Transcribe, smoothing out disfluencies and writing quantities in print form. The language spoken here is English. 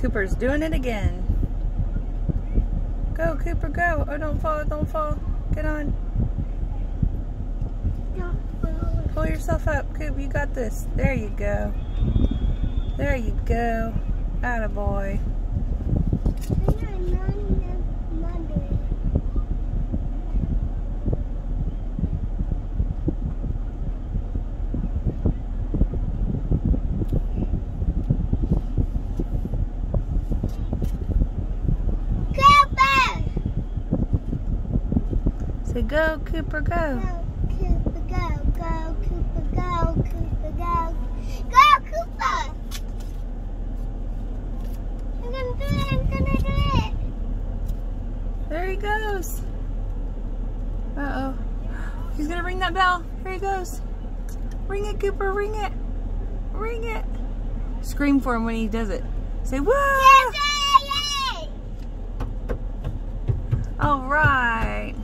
Cooper's doing it again. Go, Cooper, go. Oh, don't fall, don't fall. Get on. Pull yourself up, Coop. You got this. There you go. There you go. Attaboy. Say go, Cooper, go. Go, Cooper, go. Go, Cooper, go. Cooper, go. Go, Cooper! I'm gonna do it, I'm gonna do it. There he goes. Uh-oh. He's gonna ring that bell. Here he goes. Ring it, Cooper, ring it. Ring it. Scream for him when he does it. Say, whoa! Yay! All right.